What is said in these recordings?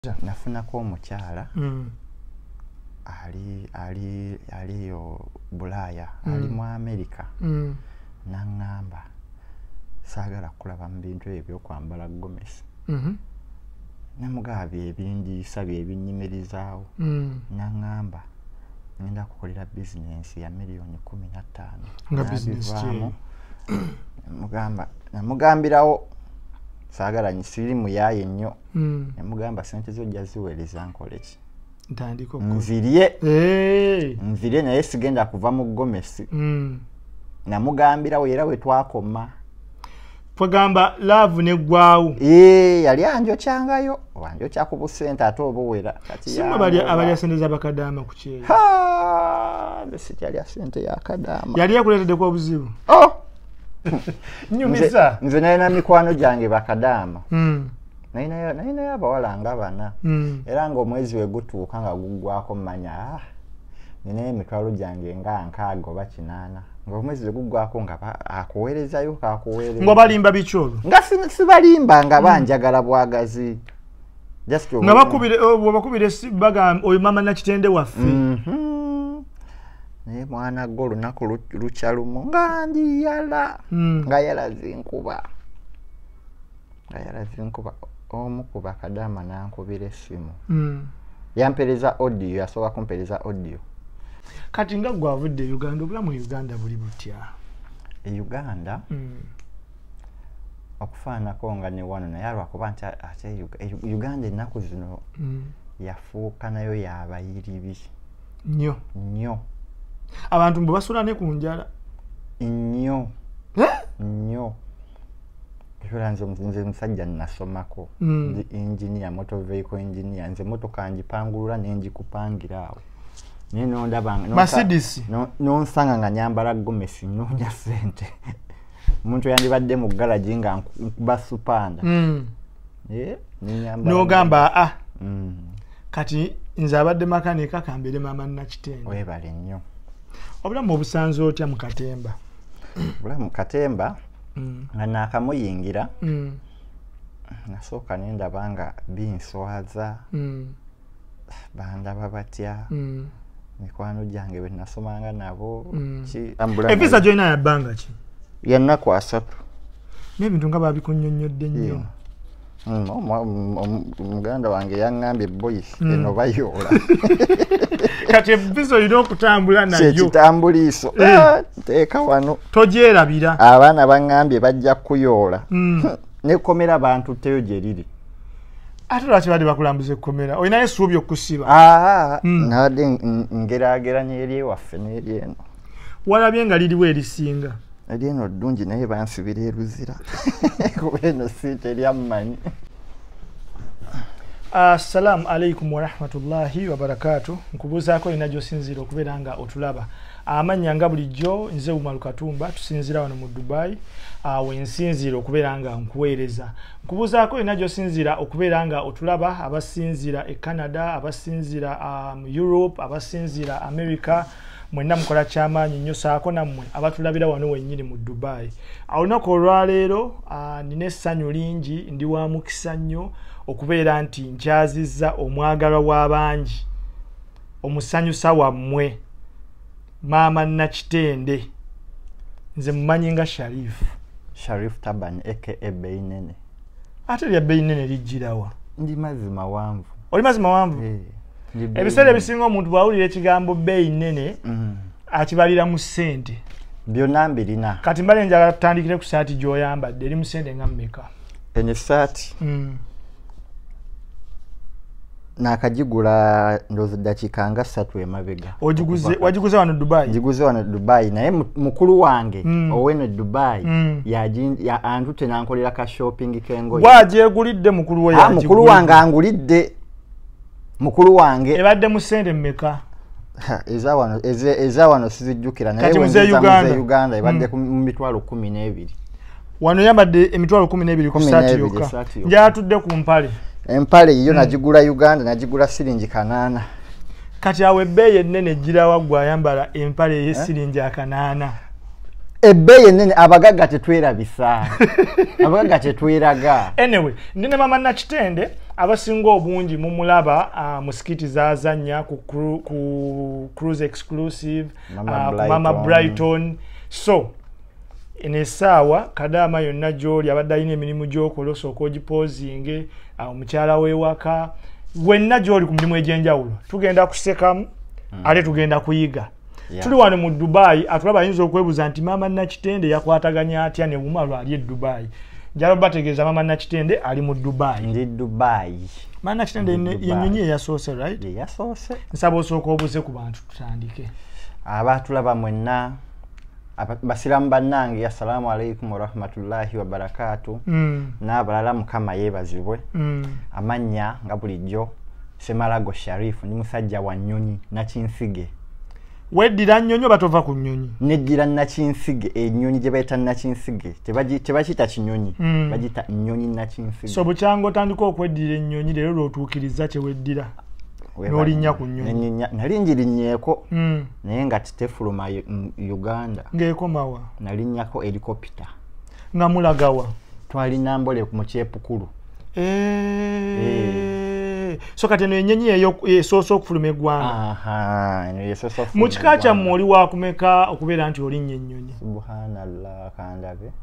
Nafunako omukyala aliyo Bulaya ali mu America nangamba saagala kulaba mu bintu ebyo kwambala gomesi namugaba ebindiisa byebinyimirizaawo nangamba ngenda kukolera bizinensi ya miliyoni 15 nga bizinensi kye namugambirawo saagala nyisiri muyaye nnyo namugamba sente zo jaziweereza nkoleki ntandiko nzirye naye sigenda kuva mu gomesi namugambirawo era we twakoma twagamba love neggwaawo yali anjokyangayo wanjokya ku busente ate obuwera sima abalya sente z'abakadaama ku kyeyo besiti yalya sente yakadaama yali yakuleeteddeko obuzibu nyumisa nze nalina mikwano gyange bakadaama nalinayo abawala nga bana era ng'omwezi we gutuuka nga guggwako mmanya ninayo emitwalo gyange nga 6 oba 8 ng'omwezi we guggwako nga akuweerezayo kakuweereza nga balimba bikyolo nga sibalimba nga banjagala bwagazi nga bakubire bagamba oyo mama Nakitende waffe naye mwana gwo olunaku lukya lumu nga ndiyala nga yalaze enkuba omu ku bakadaama nankubira essimu yampereza audio yasooka kumpereza audio kati nga gwavudde Uganda obulamu Uganda buli butya Uganda okufaanako nga ne wano naye lwakuba nti ate Uganda ennaku zino yafuuka nayo yabayiribi nnyo abantu mbe basula ne ku njala nnyo nze musajja nasomako engineer motor vehicle engineer nze motoka njipangulula nenjikupangira awo naye nondabanga Mercedes nonsanga nga nyambala gomesi noonya sente omuntu yandibadde mu galaji nga nkuba supanda nogamba kati nze abadde makanika kambere mama Nakitende webale nnyo obulamu obusanze otya mu Katemba obulamu Katemba nga nakamuyingira nasooka nendaba nga binswaza bandaba batya mikwano gyange bwe nasomanga nabo evisa gyolina yabbanga ki yannaku 3 n'ebintu nga babikunnyonnyodde nnyo omuganda wange yaŋŋambye boys eno bayoola kati evisa olina okutambula nayo kyekitambuliiso nteeka wano togyerabira abaana baŋŋambye bajja kuyoola nekomera bantu teyo gye riri ate lwaki badde bakulambuza ekkomera olinayo essuubi okusiba nabadde ngeraageranya eri ewaffe n'eri eno walabye nga liriwo erisinga eri eno ddungi naye bansibira eruzira kuba eno siite eryammanyi assalamu alaikum warahmatullahi wabarakatuh nkubuuzaako olina gy'osinziira okubeera nga otulaba amannya nga bulijjo nze Umar Katumba tusinziira wano mu Dubai wensinziira okubeera nga nkuweereza nkubuuzaako olina gy'osinziira okubeera nga otulaba abasinziira e Canada abasinziira mu Europe abasinziira America mwenna mukola kyamaanyi nnyo saako nammwe abatulabira wano wennyini mu Dubai olunaku olwaleero nina essanyu lingi ndi wa mukisa nnyo okubeera nti nkyazizza omwagalwa w'abangi omusanyusa wammwe maama Nakitende nze mumanyi nga Sharif Taban aka Beinene ate lya Beinene lijjirawa ndi mazima wanvu oli mazima wanvu ebiseera ebisinga omuntu bwawulira ekigambo Beinene akibalira mu ssente byonna mbirina kati mbale njagala tutandikire ku saati gy'oyambadde eri mu ssente nga mmeka eno saati nakagigula ndoza dakiika nga 3 emabega wagiguze wano Dubai giguze wano Dubai naye mukulu wange oweno Dubai antute nankolera ka shopping kengoye wagyegulidde mukulu we mukulu wange angulidde mukulu wange ebadde mu ssente mmeka eza wano sizijjukira naye muze Uganda ebadde mu mitwalo 12 wano yambadde emitwalo 12 ku saati yokka njatudde ku mpale empale iyo nagigula Uganda nagigula siringi 8 kati awe ebbeeyi ennene ejjirawa gwe ayambala empale ey'essiringi 8 ebbeeyi ennene abagagga tetwerabisa abagagga tetweraga anyway nine mama Nakitende abasinga obungi mumulaba musikiti zazanya ku Cruise Exclusive, Mama Brighton. So enesaawa Kadaama yonna gy'oli abadde alina emirimu gy'okola osooka ogipozinge omukyala w'ewaka wenna gy'oli ku mirimu egy'enjawulo tugenda kusekamu ate tugenda kuyiga. Tuli wano mu Dubai atulaba ayinza okwebuuza nti Maama Nakitende yakwataganya atya ne Bumalu ali e Dubai. Njala bategeeza Maama Nakitende ali mu Dubai. Ndi Dubai. Maama Nakitende yennyonyi eyasoose, right? Yasoose. Nsaba osooka obuuze ku bantu tutandike. Abatulaba mwenna basiramu bannange assalamu alaikum wa rahmatullahi wa barakatuh. N'abalala Mukama yeebazibwe. Amannya nga bulijjo Semalago Sharif ndi musajja wa nnyonyi Nakinsige. Weddira nnyonyi oba tova ku nnyonyi? Neddira Nakinsige, ennyonyi gye bayita Nakinsige tebakiyita kinyonyi, bagiyita nnyonyi Nakinsige. So bukyanga otandika okweddira ennyonyi leero lw'otuukiriza kye weddira n'olinnya ku nnyonyi? Nali njirinnyeeko naye nga titefuluma Uganda. Ng'ekomawa? Nalinnyako helicopter. Nga mulagawa? Twali Nambole mu Kyepukulu. So kati eno ennyonyi eyo esoosa okufuluma eggwanga. Mu kika kyammwe oli waakumeka okubeera nti olinnye ennyonyi? Subhanallah kandabe.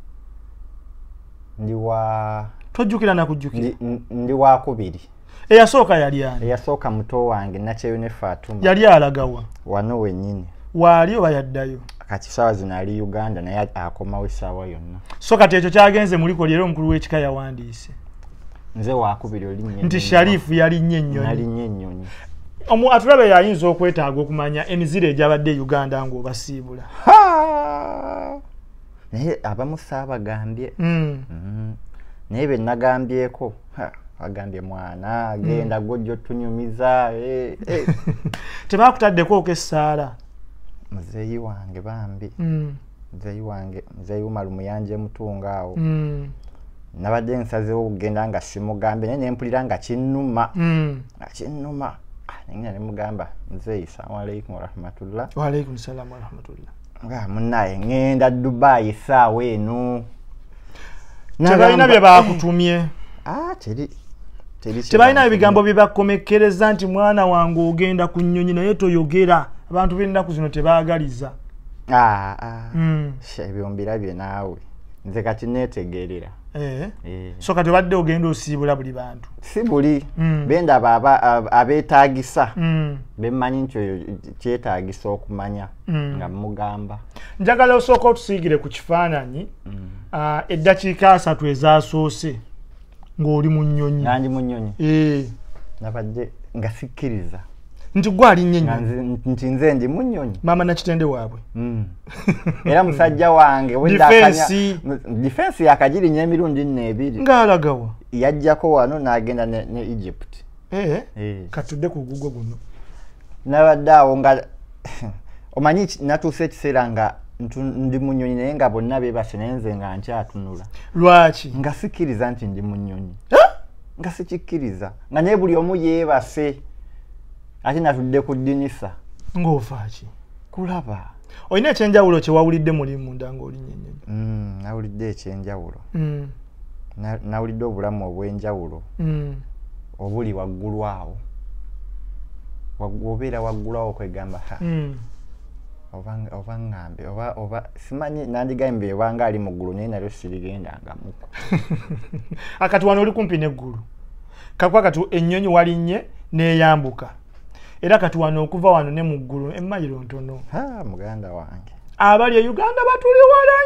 Tojjukira nakujjukira? Ndi wakubiri. Eyasooka yali ani? Eyasooka muto wange Nakyeyo ne Fatuma. Yali alagawa? Wano wennyini. Waali oba yaddayo? Kati saawa zino ali Uganda naye akomawo essaawa yonna. So kati ekyo kyagenze muliko leero omukulu w'ekika yawandiise? Nze wakubiri olinnye nti Sharifu yalinnye ennyonyi. Nalinnye ennyonyi. Atulabe yayinza okwetaaga okumanya emiziro egyabadde Uganda ng'obasiibula. Naye abamu saabagambye. Naye be nagambyeko agambye mwana genda gojjo tunyumiza. Tebakutaddeko okessaala? Muzeeyi wange bambi. Muzeeyi Umaru Muyanje Mutunga awo. Nabadde nsazeewo okugenda nga simugambye naye ne mpulira nga kinnuma. Kinnuma. Nengenda ne mugamba muzeeyi salaamu alaikum wa rahmatullah. Wa alaikum salaam wa rahmatullah. Nga munnaye ngenda Dubai essaawa eno. Tebalina bye baakutumye? Tebalina ebigambo bye bakomekkereza nti mwana wange ogenda ku nnyonyi naye toyogera. Abantu b'ennaku zino tebaagaliza. Ebyo mbirabye naawe. Nze kati neetegeerera. So kati obadde ogenda osiibula buli bantu? Si buli. Bendaba abeetaagisa. Bemmanyi nti kyetaagisa okumanya nga mugamba. Njagala osooka otusiigire ku kifaananyi eddakiika 3 ezaasoose ng'oli mu nnyonyi. Nandi mu nnyonyi? Nabadde nga sikkiriza. Nti gwe alinnye ennyonyi? Nti nze ndi mu nnyonyi. Maama Nakitende waabwe? Era musajja wange difensi yakagirinya emirundi 2. Ng'alagawa? Yajjako wano n'agenda ne Egypt. Katudde ku gugo guno. Nabadde awo nga omanyi natuuse ekiseera nga ndi mu nnyonyi naye nga bonna beebase naye nze nga nkyatunula. Lwaki? Nga sikkiriza nti ndi mu nnyonyi. Nga sikikkiriza. Nga naye buli omu yeebase. Ate natudde ku ddinisa. Ng'ofa ki? Kulaba. Olina ekyenjawulo kye wawulidde muli munda ng'olinnye ennyonyi? Nawulidde ekyenjawulo. Nawulidde obulamu obw'enjawulo. Obuli waggulu awo. Obeera waggulu awo kwegamba oba ngambe oba simanyi nandigambye obanga ali mu ggulu naye nalyo sirigendangamuko. Akati wano oli kumpi n'eggulu. Kakuba kati ennyonyi walinnye n'eyambuka. Era kati wano okuva wano ne mu ggulu emmayiro ntono. Muganda wange. Abali e Uganda batuli wala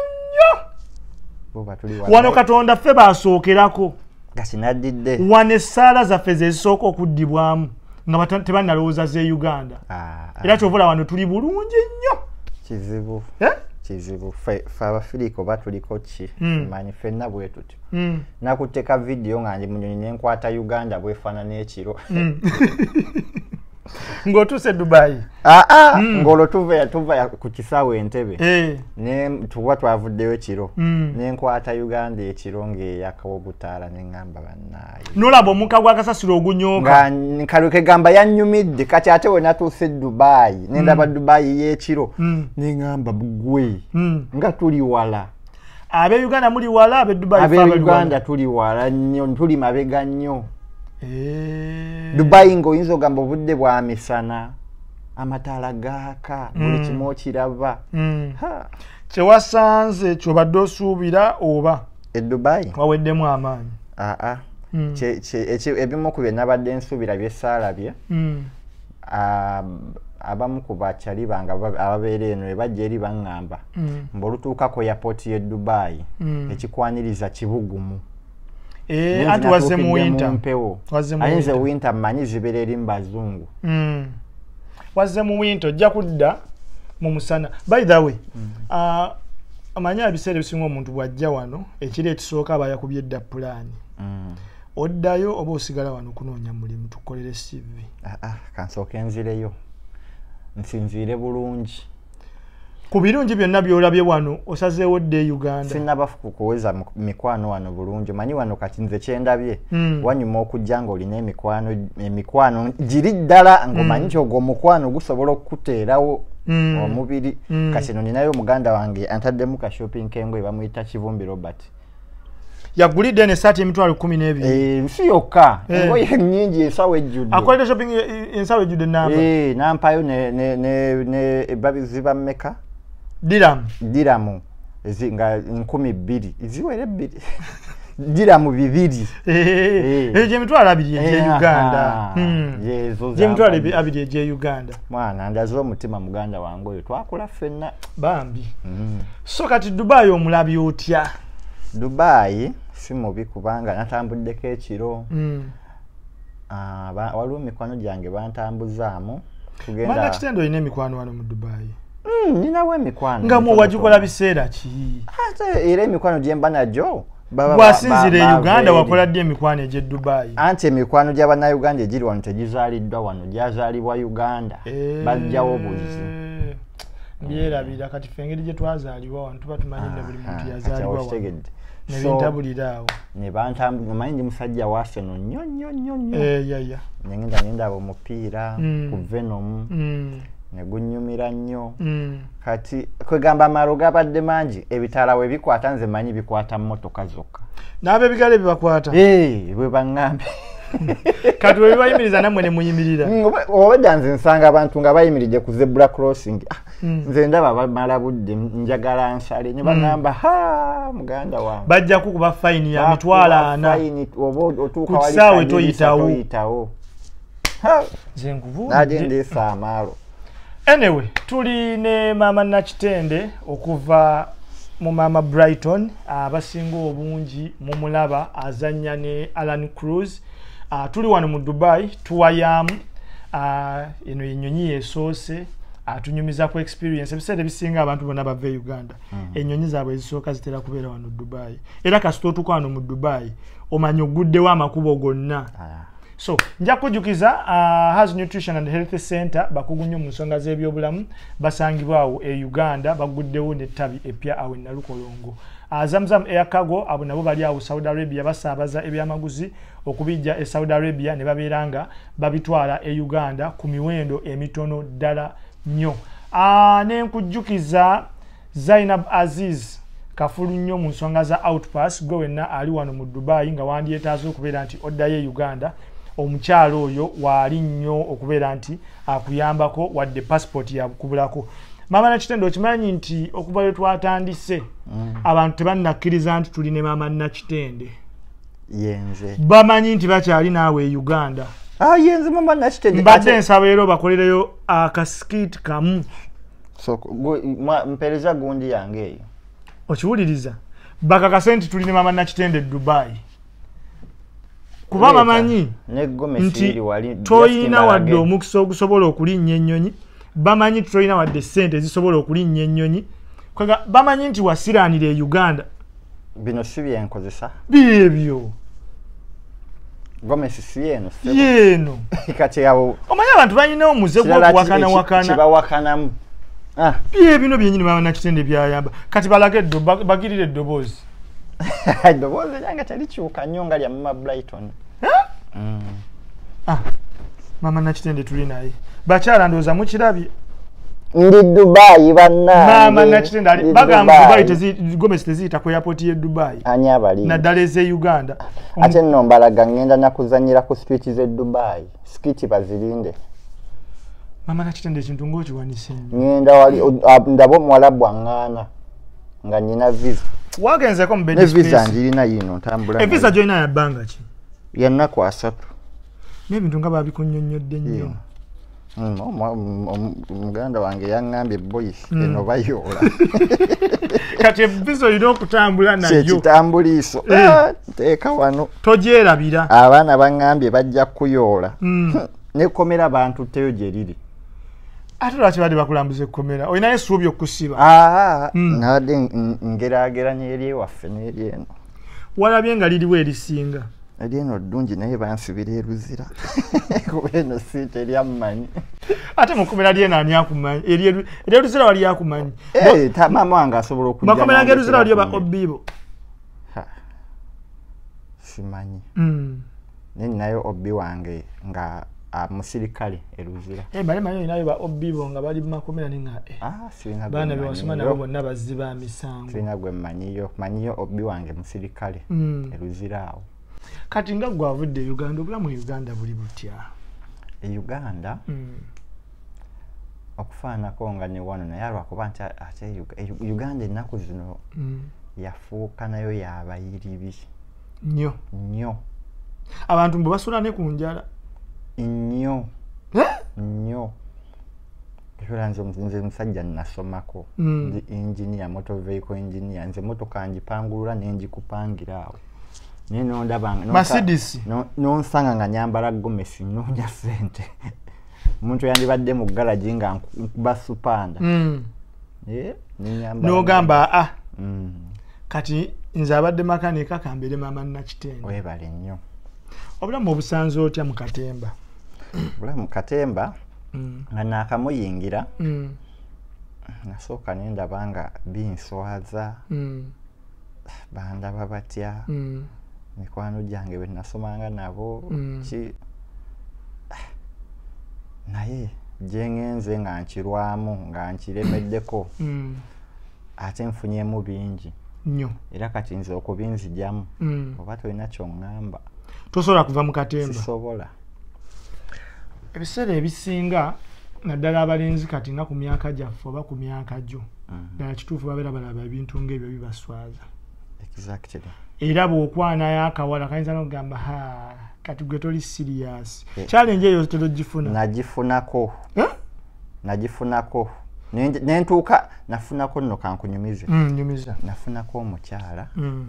nnyo. Wano Katonda ffe baasookerako. Gasi naddidde. Wano essaala zaffe ze zisooka okuddibwamu nga tebannalowooza z'e Uganda. Era kyovula wano tuli bulungi nnyo. Kizibu. Kizibu. Ffe Abafirika oba tuliko ki? Manyi ffenna bwe tutyo. Nakutteka vidiyo nga ndi mu nnyonyi ne nkwata Uganda bwefaanana ekiro. Ng'otuuse Dubai? Ng'olwo tuva ku kisaawe Entebbe. Tuba twavuddeyo ekiro. Ne nkwata Uganda ekiro ng'eyakawo obutaala ne ŋŋamba bannaaye. N'olaba omukka gw'akasasiro ogunyooka? Nga kaleke gamba yannyumidde kati ate we natuuse Dubai ne ndaba Dubai y'ekiro ne ŋŋamba ggwe nga tuli wala. Ab'e Uganda muli wala, ab'e Dubai ab'e Uganda tuli wala nnyo, tuli mabega nnyo. Dubai ng'oyinza ogamba obudde bwa misana amataala gaaka buli kimu okiraba kyewasanze kyobadde osuubira oba Dubai waweddemu amaanyi ebimu ku bye nabadde nsuubira bye saalabye abamu ku bakyali bange ababeera eno ne bajja eri baŋŋamba mb'olutuukako airport y'e Dubai ekikwaniriza kibugumu anti wazze mu winter ayinza winter mmanyi zibeera eri mu bazungu wazze mu winter ojja kudda mu musana. By the way amanyi ebiseera ebisinga omuntu bw'ajja wano ekiro ekisooka aba yakubye dda pulaani oddayo oba osigala wano kunoonya mulimu tukolere CV kansooka enzireyo nsinziire bulungi ku birungi byonna byolabye wano osazeewo dde Uganda sinaba kuweza mikwano wano bulungi manyi wano kati nze kyendabye wanyuma okujja ng'olina emikwano giri ddala ng'omanyi kyogwo omukwano gusobola okukuteerawo omubiri kati no ninayo omuganda wange antaddemu ka shopping kengoye bamuyita Kivumbi Robert yagulidde n'essaati emitwalo 12 nsi yokka engoye nnyingi ensawo ejjudde akolera shopping ensawo ejjudde namba nampayo ne babiziba mmeka diramu nga 2,000 ziwere 2 diramu 2 eje emitwalo 2 eje Uganda je emitwalo 2 eje Uganda mwana ndaze omutima muganda wange oyo twakula ffenna bambi so kati Dubai omulabi otya Dubai si mubi kubanga natambuddeko ekiro waliwo mikwano gyange bantambuzaamu tugenda mana kitendo ine mikwano wano mu Dubai ninawe mikwano nga mu wajikola biseera ki ate era emikwano gye mba najjo wasinzire Uganda wakola dde emikwano eje Dubai anti emikwano gy'Abannayuganda egiri wano tegizaaliddwa wano gyazaalibwa Uganda bajjawo buzi byerabira kati fengeri gye twazaalibwa wano tuba tumanyi ne buli muntu yazaalibwa wano nebintabuliraawo ne bantambuza manyi ndi musajja wa Arsenal nnyo nengenda omupiira ku Venom ne gunnyumira nnyo kati kwegamba amaro gabadde mangi ebitala we bikwata nze manyi bikwata mmotoka zokka n'abe bigale bibakwata bwe baŋŋambe kati we bibayimiriza nammwe ne muyimirira obadda nze nsanga abantu nga bayimiridde ku zebra crossing nze ndaba bamala budde njagala nsale ne baŋŋamba muganda wange bajja kukuba fayini ya mitwalo 4 oba otuuka wali kisaawe toyitawo nze nkuvudde ndeesa amaalo. Anyway, tuli ne mama Nakitende okuva mu mama Brighton abasinga obungi mu mulaba azanya ne Alan Cruz tuli wano mu Dubai tuwayamu eno ennyonyi esoose atunyumiza ku experience ebiseera bisinga abantu bonna bava Uganda ennyonyi zaabwe ezisooka zitera kubeera wano Dubai era kasita otuuka wano mu Dubai omanyi oguddewo amakubo gonna so nja kujukiza Has Nutrition and Health Center bakugunyo mu nsonga z'ebyobulamu basangibwa awo e Uganda baguddewo n'ettabi epya awo Nalukolongo Zamzam Air Cargo abo nabo bali awo Saudi Arabia basaabaza ebyamaguzi okubijja e Saudi Arabia ne babeeranga babitwala e Uganda ku miwendo emitono ddala nnyo nenkujjukiza Zainab Aziz kafulu nnyo mu nsonga za Outpass gwe wenna ali wano mu Dubai nga wandyetaaze okubeera nti oddayo Uganda omukyalo oyo waali nnyo okubeera nti akuyambako wadde passport ya kubulako. Mama Nakitende okimanyi nti okuva lwe twatandise abantu tebannakkiriza nti tuli ne mama Nakitende yenze bamanyi nti bakyali naawe Uganda yenze mama Nakitende mbadde nsaba era bakolereyo akaskit kamu so mpereza gundi yange eyo okiwuliriza bakakase nti tuli ne mama Nakitende Dubai kuba bamanyi nti toyina wadde omukisa ogusobola okulinnya ennyonyi bamanyi toyina wadde ssente ezisobola okulinnya ennyonyi bamanyi nti wasiraanira e Uganda bino si byenkozesa byebyo Gomesi si yeno yeno kati yawo omanyi abantu balina omuze gw'okuwakana kibawakanamu bino byenyini mama Nakitende byayamba kati balage bagirire eddoboozi eddoboozi lyange terikyuka nnyo nga lya mama Brighton mama Nakitende tuli naye bakyala ndowooza mukirabye ndi Dubai banna mama nakitenda ali bagamba Dubai Gomez tezita ku airport ye Dubai anyabali naddala eze Uganda ate nno mbalaga ngenda nakuzanyira ku street ze Dubai skiti bazilinde mama nakitenda ekintu ng'okiwanise ngenda wali ndabo mwalabu angana nga nina visa wagenze ko mbedi space visa njirina yino ntambula visa joina ya banga ki yanna kwa asatu n'ebintu nga babikunyonnyodde nnyo muganda wange yangambye boys eno bayola kati visa olina okutambula nayo kitambuliiso teeka wano togyerabira abaana bangambye bajja kuyola nekomera abantu teyo gye riri ate lwaki badde bakulambuza ekkomera olinayo essuubi okusiba nabadde ngerageranya eri ewaffe n'eri eno walabye nga liriwo erisinga eri eno ddungi naye bansibira eruzira kuba eno si teryammanyi ate mu kkomera lyeno ani akumanyi eryeruzira wali akumanyi maama wange asobola okujja makomera g'eruzira waliyo ba obbibo simanyi naye ninayo obbi wange nga musirikale eruzira bali manyi olinayo ba obbibo nga bali mumakomera ninga baana bewasoma nabo bonna bazzi ba misango sirina gwe manyiyo obbi wange musirikale eruzira awo kati nga gwavudde Uganda obulamu Uganda buli butya Uganda okufaanako nga ne wano naye alwakuba nti ate Uganda ennaku zino yafuuka nayo yabayiribi nnyo abantu mbu basula ne ku njala nnyo era nze musajja nasomako ndi engineer motor vehicle engineer nze motoka njipangulula nenjikupangira awo naye nondabanga Mercedes nonsanga nga nyambala gomesi noonya ssente omuntu yandibadde mu garaji nga nkuba supanda n'ogamba kati nze abadde makanika kambere maama nakitenda webale nnyo obulamu obusanze otya mu Katemba obulamu mu Katemba nga naakamuyingira nasooka nendaba nga binswaza bandaba batya mikwano gyange bwe nasomanga nabo ki naye gyengenze nga nkirwamu nga nkiremeddeko ate nfunyemu bingi nnyo era kati nze okubinzijamu oba tolina kyoŋŋamba tosobola kuva mu Katemba sisobola ebiseera ebisinga naddala abalenzi kati nga ku myaka gyaffe oba ku myaka gyo ddala kituufu babeera balaba ebintu ng'ebyo bibaswaza exactly era bw'okwanayo akawala kayinza n'okugamba kati gwe toli serious challenge eyo tologifuna nagifunako nentuuka nafunako nno kankunyumize nyumiza nafunako omukyala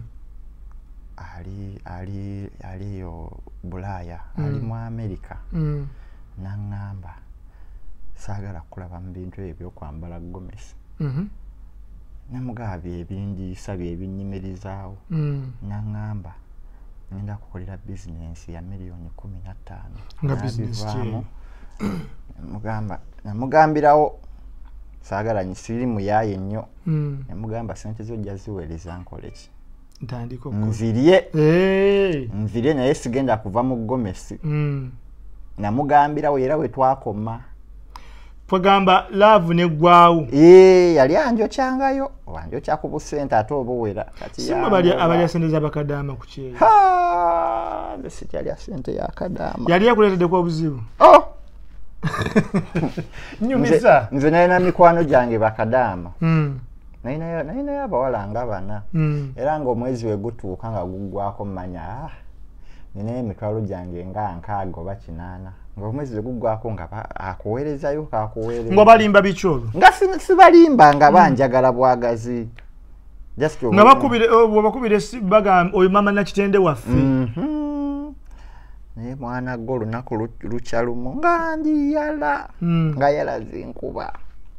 aliyo Bulaaya ali mu America naŋŋamba saagala kulaba mu bintu ebyokwambala gomesi namugaba ebindiisa byebinyimirizaawo naŋŋamba ngenda kukolera bizinensi ya $15,000 namugambirawo saagala nyisiri muyaye nnyo namugamba sente zo jja ziweereza nkoleki nzirye naye sigenda kuva mu gomesi namugambirawo era we twakoma twagamba laavu neggwawo yali anjokyangayo wanjokya ku busente ate obuwera simba abalya sente z'abakadaama ku kyeyo besiti yalya sente yakadaama yali yakuleeteddeko obuzibu nyumiza nze nalina mikwano gyange bakadaama nalinayo abawala nga bana era ng'omwezi we gutuuka nga guggwako mmanya ninayo emitwalo gyange nga 6 oba 8 ng'omwezi we guggwako nga akuweerezayo kakuweereza nga balimba bikyolo nga sibalimba nga banjagala bwagazi nga bakubire bagamba oyo maama nakitende waffe naye mwana gwo olunaku lukya lumu nga ndiyala nga yalaze enkuba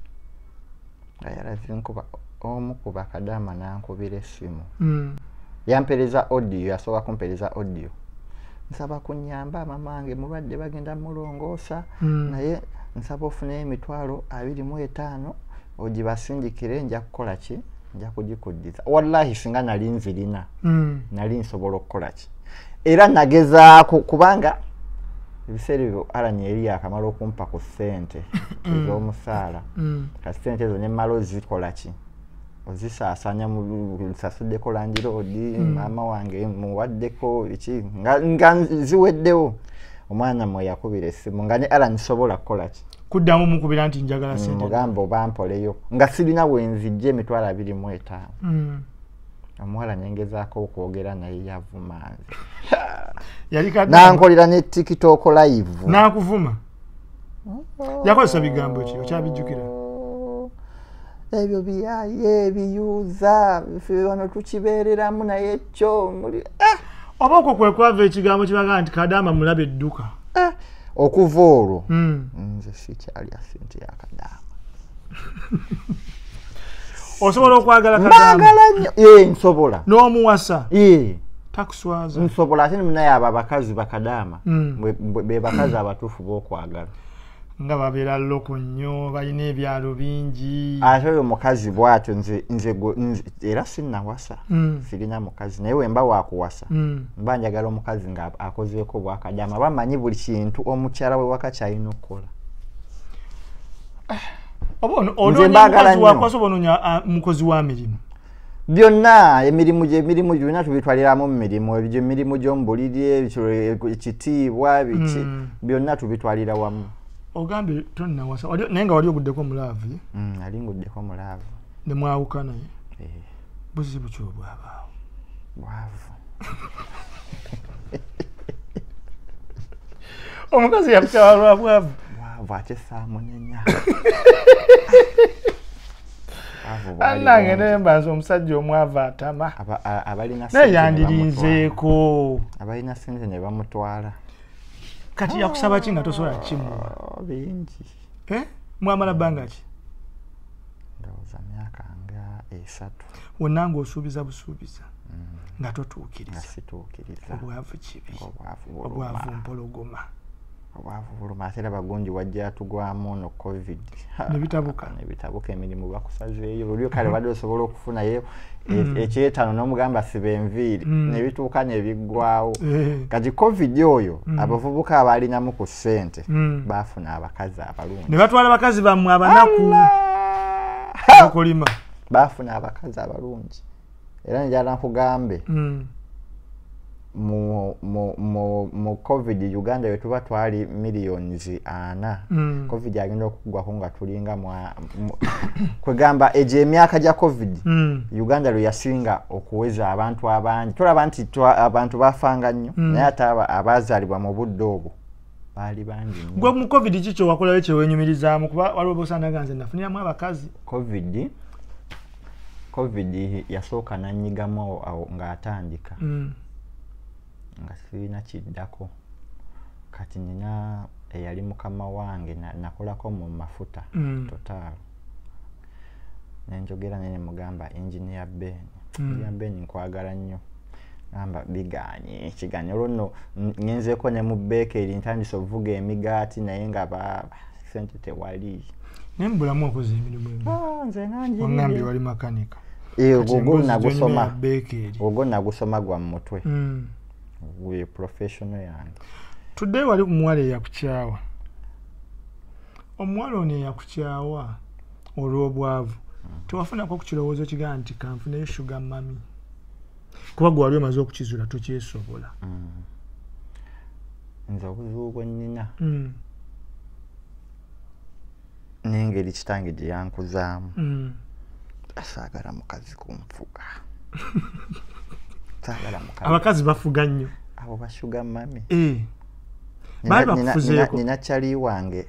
omu ku bakadaama nankubira essimu yampereza audio yasooka kumpereza audio nsaba kunyamba mamange mulwadde bagenda mulongoosa naye nsaba ofuneyo emitwalo 25 ogibasindikire nja kukola ki nja kugikuddiza wallahi singa nali nzirina nali nsobola okukola ki era nagezaako kubanga ebiseera ebyo Alani yali akamala okumpa ku ssente ez'omusaala ka ssente ezo ne mmala ozikola ki ozisaasanya nsasuddeko landiroodi maama wange muwaddeko ki nga ziweddewo omwana mwe yakubira essimu nga ne Alani sobola kukola ki kuddamu mukubira nti njagala ssente mugamba oba mpoleyo nga sirina wenzijja emitwalo 25 omuwala nengezaako okwogera naye yavuma nze nankolera ne TikTok live nakuvuma yakozesa bigambo ki okyabijjukira ebyo biyaye ebiyuuza ffe wano tukibeereramu naye kyo oba okwo kwe kwava ekigambo kibaga nti Kadaama mulabe edduka okuva olwo nze sikyalya ssente ya Kadaama osobola okwagala mbagala nnyo nsobola n'omuwasa takuswaza nsobola ate munaye abo abakazi bakadaama be bakazi abatuufu b'okwagala nga babeera loko nnyo balina ebyalo bingi ate oyo mukazi bw'atyo nze era sinnawasa sirina mukazi naye wemba waakuwasa mba njagala omukazi nga akozeeko bwakadaama bamanyi buli kintu omukyala we waka kyalina okukola mukozi wa mirimu byonna emirimu gyonna tubitwaliramu mu mirimu ebyo emirimu gy'omu buliri ekitiibwa biki byonna tubitwalira wamu ogambe tonnawasa naye nga wali oguddeko mulaavu ali nguddeko mulaavu ne mwawuka naye buzibu ki obwabaawo bwavu omukazi yakukyawa lwa bwavu ate saamunenya annange nembanza omusajja omwavu atama naye yandirinzeeko abalina sente ne bamutwala kati yakusaba ki nga tosobola kimu bingi mwamala bbanga ki ndowooza myaka nga 3 wonna ng'osuubiza busuubiza nga totuukiriza obwavu kibi obwavu mpologoma obwavu buluma ate era bagunji wajja tugwamu no covid nebitabuka emirimu bakusazeeyo lulyo kale wadde osobola okufunayo ekyetaano n'omugamba siba enviiri nebituuka nebiggwawo kati covid oyo abavubuka abalinamu ku ssente baafuna abakazi abalungi ne batwala abakazi bammwe abanaku okulima baafuna abakazi abalungi era njala nkugambe mu covid Uganda we tuba twali millions 4 covid agenda okugwako nga tulinga kwegamba egyo emyaka gya covid Uganda lwe yasinga okuweza abantu abangi tulaba nti abantu bafanga nnyo naye ate abazaalibwa mu budde obwo baali bangi nnyo gwe mu covid kikyo wakolayo kyeweenyumirizaamu kuba waliwo bosandaganze nafuniramu abakazi covid yasooka nannyigamu ng'atandika nga sirina kiddako kati nina eyali mukama wange nakolako mu mafuta total nenjogera nene mugamba engineer Ben nkwagala nnyo gamba biganye ekiganye olwo ngenzeeko ne mu bakery ntandise okuvuga emigaati naye nga sente tewali naye mu bulamu okoze emirimu nze nange wangambye wali makanika ogwo nagusoma gwa mu mutwe we professional yange tudde wali omuwala eyakukyawa omuwala ono eyakukyawa olw'obwavu tewafunako ku kirowoozo kigaa nti kanfuneyo sugar mami kuba gwe wali omaze okukizuula tokyesobola nze obuzibu bwe nnina n'engeri kitange gye yankuzaamu saagala mukazi kunfuga abakazi bafuga nnyo abo bashuga mami baali bakufuzeeko nina kyali wange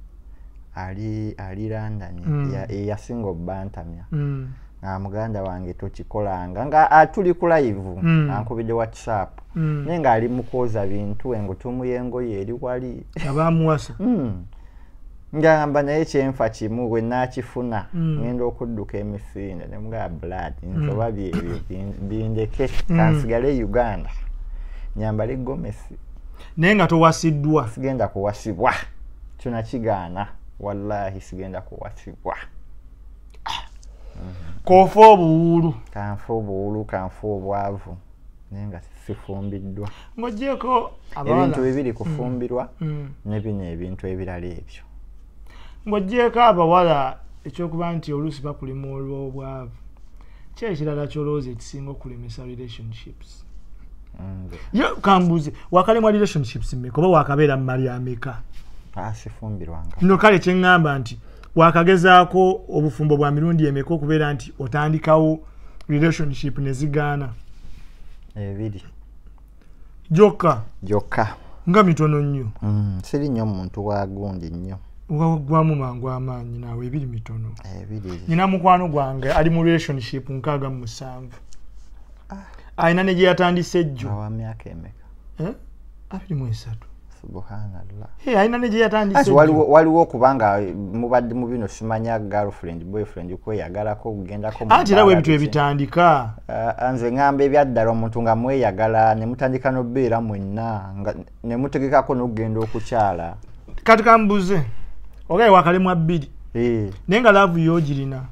ali London yasinga obbantamya nga muganda wange tokikolanga nga tuli ku live ankubidde WhatsApp naye nga ali mukwoza bintu engutumu y'engoye eri wali abamuwasa ngamba naye kyenfa kimu we nakifuna ngenda okudduka emisinde ne mga blood nsoba byebyo bindeke kansigale Uganda nyambale gomesi naye nga towasiddwa sigenda kuwasibwa kyona kigaana wallahi sigenda kuwasibwa kofa obuwulu kanfa obwavu nenga sifumbiddwa ng'ogyeko ebintu bibiri kufumbirwa ne bino ebintu ebirala ebyo ng'ogyeko abawala ekyokuba nti oluusi bakulima olw'obwavu ki ekirala ky'olowooza ekisinga okulemesa relationships yo kambuuze wakalemwa relationships mmeka oba wakabeera mu mali ameka asifumbirwanga no kale kyeŋŋamba nti wakagezaako obufumbo bwa mirundi emeka okubeera nti otandikawo relationship ne zigaana ebiri gyokka nga mitono nnyo siri nnyo muntu wagundi nnyo wagwamu mangu amaanyi naawe ebiri mitono ebiri nina mukwano gwange ali mu relationship 67 ayina ne gye yatandise ejjo awa myaka emeka 23 subhanallah ayina ne gye yatandise waliwo kubanga mubadde mu bino simanya girlfriend boyfriend kweyagalako okugendako anti era ebintu ebitandika nze ngamba ebyaddala omuntu nga mweyagala ne mutandika n'obbeera mwenna ne mutegekako n'okugenda okukyala kati kambuze ogaye wakalemwa 2 naye nga laavu yoogirina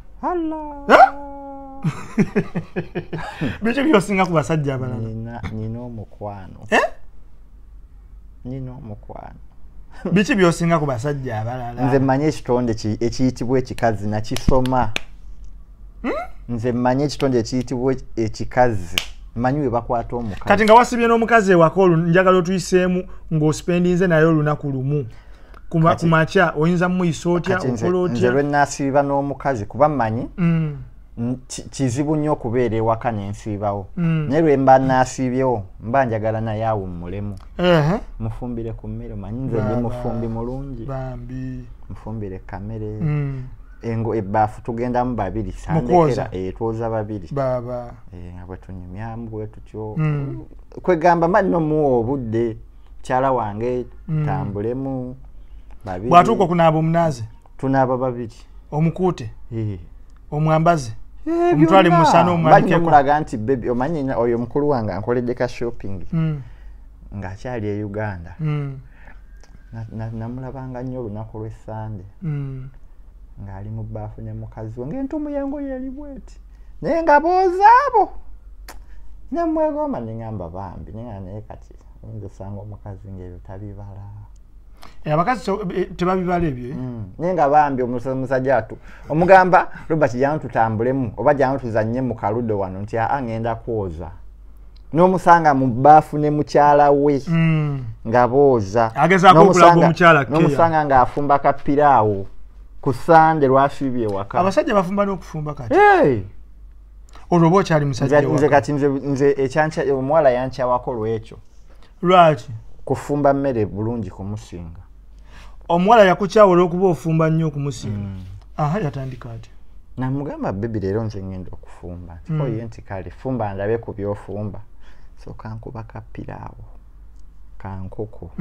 biki byosinga ku basajja abalala nina omukwano biki byosinga ku basajja abalala nze mmanyi ekitonde ekiyitibwa ekikazi nakisoma nze mmanyi ekitonde ekiyitibwa ekikazi mmanyi we bakwata omukazi kati nga wasibye n'omukazi ewaka njagala otuyiseemu ng'osipendinze naye olunaku lumu kumakya oyinza muyisa otya okola otya nze lwe naasiiba n'omukazi kuba mmanyi kizibu nnyo okubeera ewaka nensiibawo naye lwe mba naasiibyewo mba njagala naye awummulemu mufumbire ku mmere manyi nze ndi mufumbi mulungi mufumbire kamere engo ebbaafu tugendamu 2 sandekera twoza 2 nga bwe tunyumyamu bwe tutyo kwegamba mali nomuwa obudde mukyala wange tambulemu 2 bwatuuka okunaaba omunaazi tunaaba 2 omukuute omwambaze omutwale musana omwanikeko mulaga nti bebi omanyi oyo mukulu wange ankoledde ka shopping ng'akyali e Uganda namulabanga nnyo olunaku lw'Essande ng'ali mu bbaafu ne mukazi we ng'entumu y'engoye eri bweti naye nga boozaabo nemwegomba ne ŋŋamba bambi naye kati oyinza osanga omukazi ng'ebyo tabibala abakazi tebabibala ebyo naye nga bambi omusajja atu omugamba Robert jano tutambulemu oba jano tuzannye mu kaludo wano nti ngenda kwoza n'omusanga mu bbaafu ne mukyala we nga booza n'omusanga ng'afumba kapiraawo ku Sande lwasiibye ewaka abasajja bafumba n'okufumba kati olwo oba okyali musajja nze kati nze ekyanca omuwala yankyawako lwekyo lwaki kufumba mmere bulungi kumusinga omuwala yakukyawa olw'okuba ofumba nnyo okumusinga yatandika ati namugamba bebi leero nze ngenda okufumba oye nti kale fumba ndabe ku byofumba so kankuba kapiraawo kankoko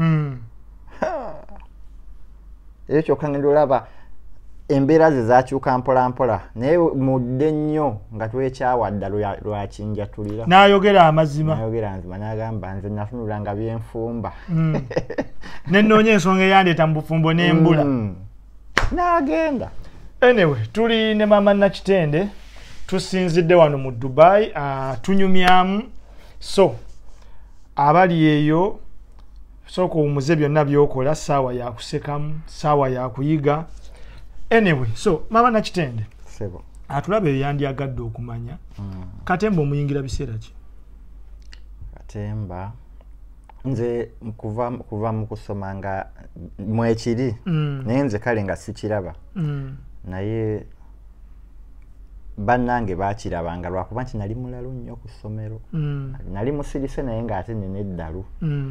ekyo kyokka ngenda olaba embeera ze zakyuka mpola mpola naye mudde nnyo nga twekyawadda lwakinjatulira n'ayogera amazima n'ayogera nzima n'agamba nze nafunula nga byenfumba nenoonya ensonga eyandeeta mu bufumbo n'embula n'agenda anyway tuli ne maama Nakitende tusinzidde wano mu Dubai tunyumyamu so abali eyo sooka owumuze byonna byokola saawa yakusekamu saawa yakuyiga anyway so maama Nakitende sebo atulaba eyo yandyagadde okumanya Katemba omuyingira biseera ki Katemba nze kuva mu kusoma nga mwekiri naye nze kale nga sikiraba naye bannange bakirabanga lwakuba nti nali mulalu nnyo ku ssomero nali musirise naye ng'ate nina eddalu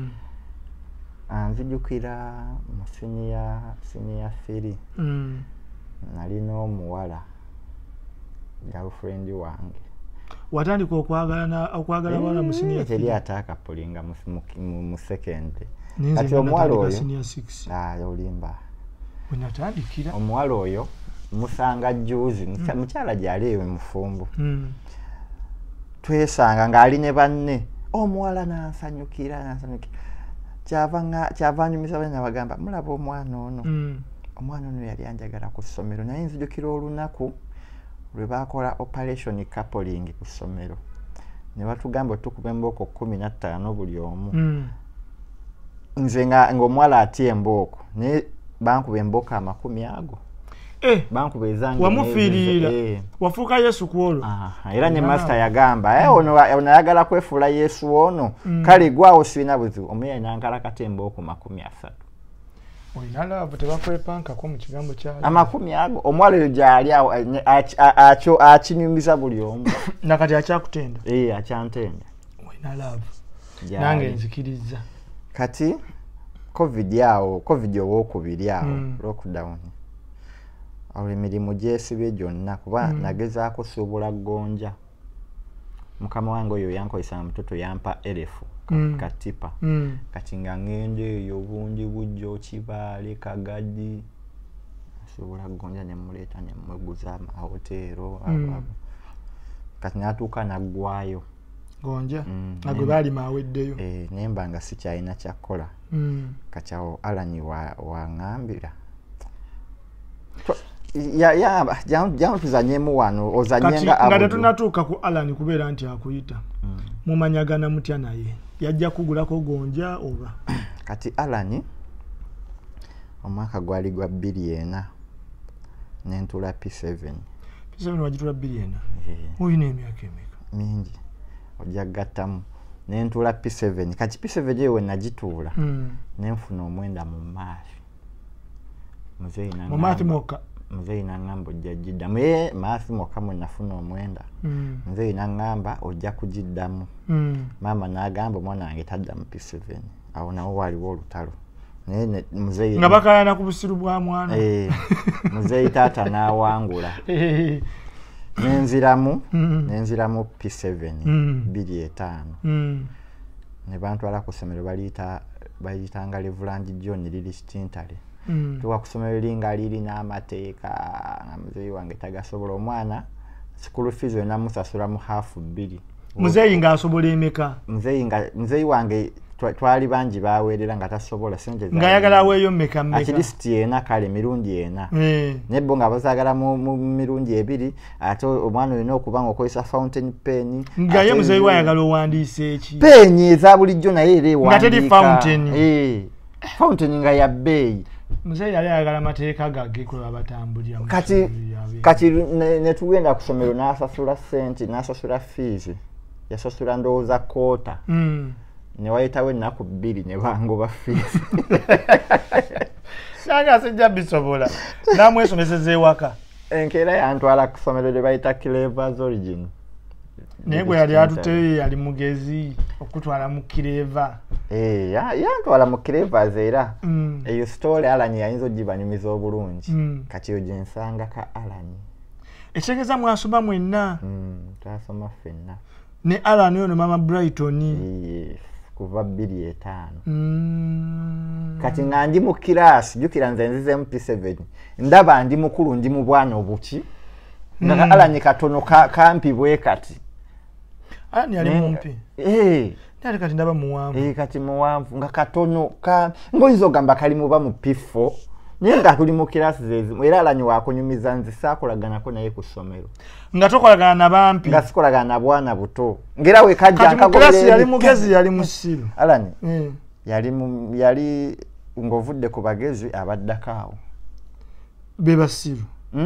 nzijukira mu siniya 3 nalina omuwala girlfriend wange watandika okwagala bawala mu siniya teri ataakapulinga mu second kati omuwala oyo olimba wenatandikira omuwala oyo musanga juzi mukyala gyali ewe mufumbu twesanga ng'ali ne banne omuwala nansanyukira kyava nyumisa bane nabagamba mulaba omwana ono omwana ono yali anjagala ku ssomero naye nzijukira olunaku lwe baakola operation coupling ku ssomero ne batugamba tukuba embooko 15 buli omu. Nze ng'omuwala atya embooko naye bankuba embooko 10 ago. Bankuba ezange wamufiirira wafuuka Yesu kwolwo. Era ne master yagamba ono ayagala kwefuula Yesu ono kale gwawo sirina buzibu. Omuyayi nankalakata embooko 30. Oyina laavu tebakwepankako mu kigambo kyalo. 10 ago omuwala oyo gyali akinyumiza buli omu. Nakati akyakutenda. Akyantenda. Oyina laavu nange nzikiriza. Kati covid owookubiri awo lockdown. Awo emirimu gyesibye gyonna kuba nagezaako suubula gonja. Mukama wange oyo yankozesa mutoto yampa 1000 katipa. Kati nga ngende eyo bungi bujjo Kibaale Kagadi suubula gonja ne muleeta ne mweguza amahotero. Kati natuuka naggwayo gonja nagwe baali maweddeyo. Naye mba nga sikyalina kyakkola. Kati awo Alani waŋŋambira jamu tuzanyemu wano ozanyenga abudu. Nga tetunatuuka ku Alani kubeera nti akuyita. Mumanyagana mutya naye yajja kugulako gonja oba? Kati Alani omwaka gwali gwa 2004 nentula P7. P7 wagitula 2004? Oyina emyaka emeka? Mingi. Ojja gattamu nentula P7. Kati P7 ewe nagituula nenfuna omwenda mu maafi. Muzeyi nangamba ojja giddamu. Maafi mwokka mwe nafuna omwenda. Muzeyi nangamba ojja kugiddamu. Maama n'agamba omwana wange taddamu P7. Awo nawo waliwo olutalo. Muzeyi nga bakayana ku busiru bwa mwana. Muzeyi taata n'awangula. Nenziramu P7 2.5. Ne bantwala ku ssomero bayitanga Reverend John liri Kitintale. Tuwa ku ssomero linga liri n'amateeka nga muzeeyi wange tagasobola. Omwana school fees namusasula mu half 2. Muzeeyi ng'asobola emeka? Muzeeyi wange twali bangi baweerera nga tasobola sente nga yagala aweeyo mmeka? At least yena kale mirundi ena. Nebbo nga bazaagala mu mirundi 2 ate omwana olina okuba nga okozesa fountain pen. Nga ye muzeeyi wayagala owandiise eki? Peni eza bulijjo naye era ewandiika. Nga teri fountain? Fountain nga ya bbeeyi. Muzeeyi yali ayagala amateeka gage kwe babatambulira. Kati ne tugenda ku ssomero n'asasula ssente n'asasula fees. Yasasula ndowooza koota. Ne wayitawo ennaku 2 ne bangoba fees. Sanga sijja bisobola. Namwesomeseza ewaka. Enkeera yantwala ku ssomero lye bayita Clever's Origin. Naye gwe yali atuteye yali mugezi okutwala mu Clever. Yantwala mu Clever's era. Eyo story Alani yayinza ogibanyumiza obulungi. Kati yo gyensanga ka Alani. Ekitegeeza mwasoma mwenna? Twasoma ffenna. Ne Alani ono mama Brighton. Kuva 2.5. Kati nga ndi mu kirasi jukira nze nzize P7. Ndaba ndi mukulu ndi mu bwana obuki. Nga Alani katono kampi bwe kati. Alani ali mumpi. Nali kati ndaba muwanvu. Kati muwanvu nga katono ngoizo gamba kali muba mu P4. Naye nga tuli mu kirasi zezi. Era Alani wakunyumiza nze saakolaganako naye ku ssomero. Nga tokolagana na bampi? Nga sikolagana na bwana buto. Ngera we kajja nkagolera. Kati yali mugezi yali musiru. Alani. Yali ngovudde ku bagezi abaddakaawo. Bebasiru.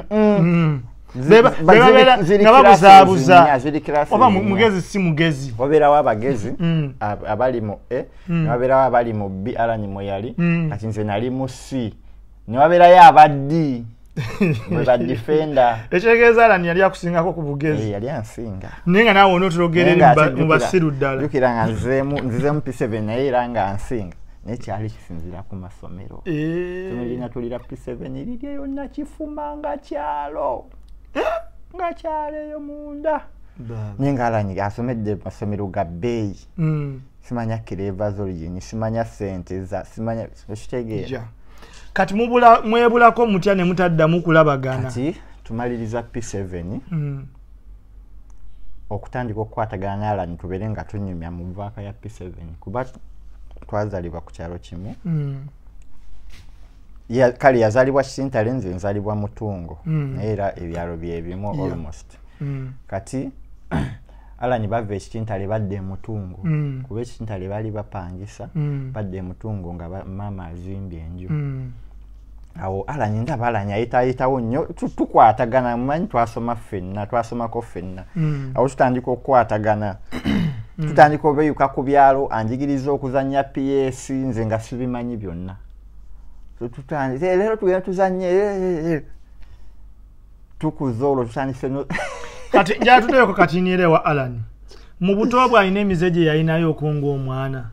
Nga babuzaabuza. Oba mugezi si mugezi. Wabeerawo abagezi abali mu E. Wabeerawo abali mu B. Alani mwe yali. Kati nze nali mu C. Ne wabeerayo abaddi. Mwe ba defender. Ekitegeeza Alani yali akusingako ku bugezi. Yali ansinga. Naye nga naawe onootulogerera mu basiru ddala. Jukira nga nzizemu P7 naye era nga ansinga. Naye kyali kisinzira ku masomero. Essomero linatulira P7 lirya yonna kifuma nga kyalo. Nga kyalo eyo munda. Naye nga Alani asomedde masomero ga bbeeyi. Simanya Clever's Origin, simanya ssente za, simanya ekitegeera. Kati mwebulako mutya ne mutaddamu kulabagana? Kati tumaliriza P7 okutandika okukwatagana ne Alani tubeere nga tunyumya mu vaaka ya P7 kuba twazalibwa ku kyalo kimu. Kale yazalibwa Kitintale nze nzalibwa Mutungo naye era ebyalo bye bimu almost. Kati Alanyi bava ekitintale badde emutungo kuba ekitintale bali bapangisa badde emutungo nga mama azimbye enju awo Alanyi ndaba Alanyi ayitaayitawo nnyo tukwatagana mumanyi twasomako ffenna awo tutandika okukwatagana tutandika obeyuka ku byalo anjigiriza okuzannya PS nze nga sibimanyi byonna leero tugenda tuzanye tukuza olwo tutandise kati njatudeko kati nirewa Alan mu buto bwa ine mizeje yalinayo okunga omwana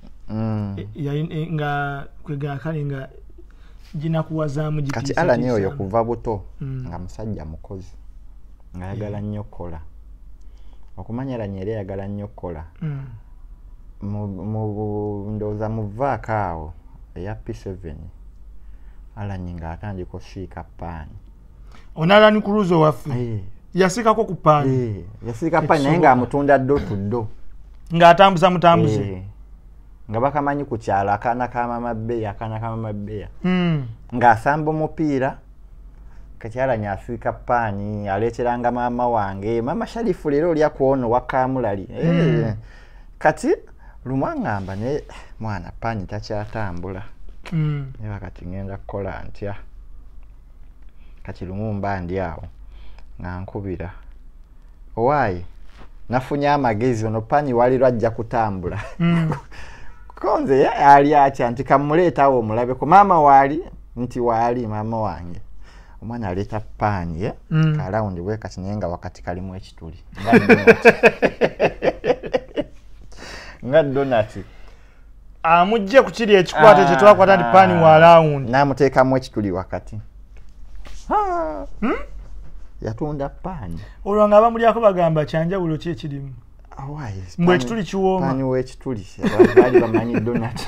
nga kwega kali nga jina kuwazaamu jitisa kati Alan oyo kuva buto nga musajja mukozi nga yagala nnyo kola okumanya Alan yali yagala nnyo kola mu ndoza mu vaaka awo eya P7 Alan nga atandika osiika paani onala ni kuruzo waffe yasikako ku paani yasika paani naye nga amutunda ddo tuddo nga atambuza mutambuze nga bakamanyi ku kyalo akaana ka mama Bbeya nga asamba omupiira kati Alan yasika paani aleeteranga maama wange mama Sharifu leero olya kuono wakamulali kati lumwangamba ne mwana paani takyatambula neba kati ngenda kukola ntya kati lumumba ndi awo nga nkubira owaayi nafunye amagezi ono paani wali lwajja kutambula konze ali atya nti kamuleetawo omulabeko maama waali nti waali maama wange omwana aleeta paani kalawundi bwe kati naye nga wakati kalimu ekituli nga donati amujje ku kiri ekikwate kye twakwata ndi paani wa lawundi n'amuteekamu ekituli wakati yatunda paani olwo nga bamulyako bagamba kyanjawulo ki ekirimu mbwe ekituli kiwooma paani w'ekituli baali bamanyi donati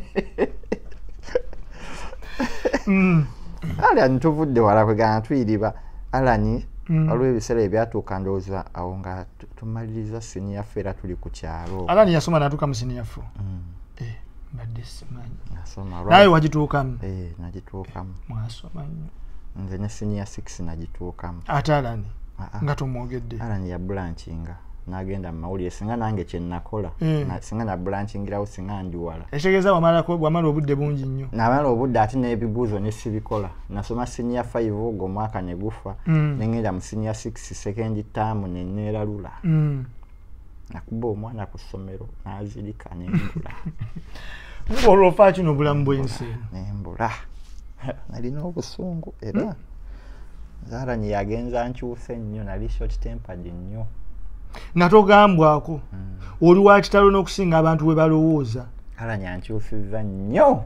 Alan tuvudde wala kwegana tuyiriba Alan olw'ebiseera ebyatuuka ndowooza awo nga tumaliriza siniya ffe era tuli ku kyalo Alan yasoma n'atuuka mu siniya ffe mbadde simanyi naye wagituukamu nagituukamu mwasoma nnyo nze ne siniya 6 nagituukamu ate Alan nga tomwogedde Alan ya branchinga n'agenda mu mawulire singa nange kye nakola singa na branchingirawo singa ndiwala ekitegeeza wamala obudde bungi nnyo namala obudde ate n'ebibuuzo ne sibikola nasoma siniya 5 ogwo omwaka ne gufa nengenda mu siniya 6 second term ne neeralula nakuba omwana ku ssomero n'azirika nembula olwofa kino obulamu bw'ensi nembula nalina obusungu era Alan yagenza nkyuse nnyo nali short tempered nnyo natogambwako oli wa kitalo n'okusinga abantu bwe balowooza Alan yankyusizza nnyo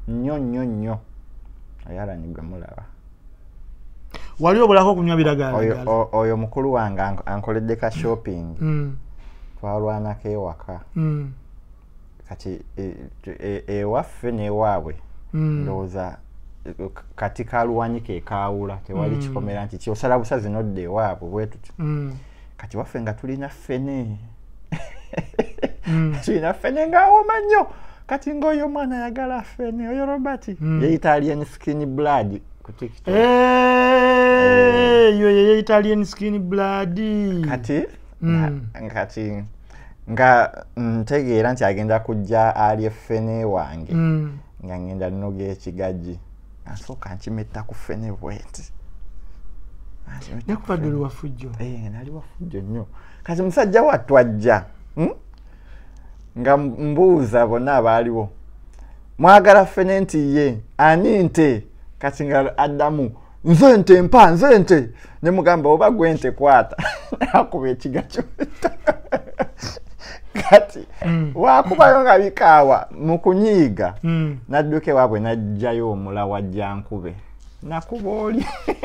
Alan gwe mulaba wali obulako okunywa biragala oyo mukulu wange ankoledde ka shopping twalwanako ewaka kati ewaffe n'ewaabwe ndowooza kati kalwanyika ekawula tewali kikomera nti kyosala busazi nodde ewaabwe bwe tuti kati waffe nga tulina ffene tulina ffene ng'awooma nnyo kati ng'oyo omwana ayagala ffene oyo Robert ye Italian skin blood ku TikTok yo ye Italian skin blood kati nga ntegeera nti agenda kujja ali ffene wange nga ngenda nnoga ekigajji asooka nkimetta ku ffene bweti nekubadde oli wafujjo nali wafujjo nnyo kati musajja wattu ajja nga mbuuza bonna abaaliwo mwagala ffene nti ye ani nte kati nga addamu nze nte mpa nze nte ne mugamba oba gwe nte kwata nakuba ekiga kyota kati wakubayo nga bikaawa mu kunyiiga nadduka ewaabwe najjayo omula wajja nkube nakuba oli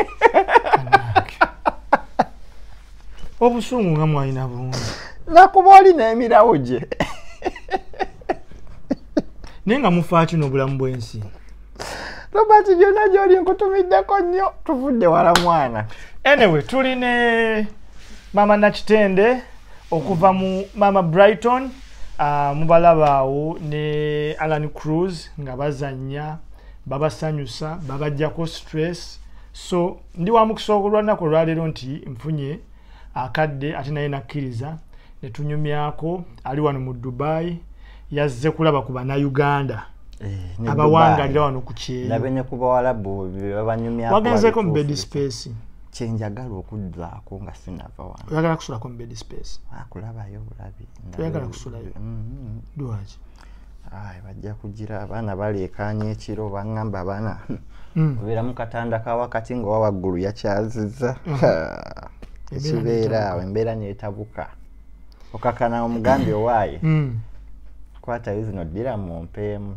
obusungu nga mwalina bungi nakuba oli n'emirawo gye naye nga mufaa kino obulamu bw'ensi Robert gyonna gy'oli nkutumiddeko nnyo tuvudde wala mwana anyway tuli ne mama Nakitende okuva mu mama Brighton mubalaba awo ne Alan Cruz nga bazannya babasanyusa babajjako stress so ndi wa mukisa okulwa nako lwaleero nti nfunye akadde ate naye nakkiriza ne tunyumyako ali wano mu Dubai yazze kulaba ku bannayuganda abawangalira wano ku Kyeyo nabe ne ku bawalabu babanyumyako wagenzeeko mu bed space kyenjagala okuddaako nga sinava wano oyagala kusulako mu bed space akulabayo bulabi oyagala kusulayo lwaki bajja kugira abaana baleekaanya ekiro baŋŋamba abaana obeera mu katanda ka wakati nga wawaggulu yakyazizza ekibeera awo embeera neetabuka okakana omugambi owaaye kwatayo zino ddira mu mpeemu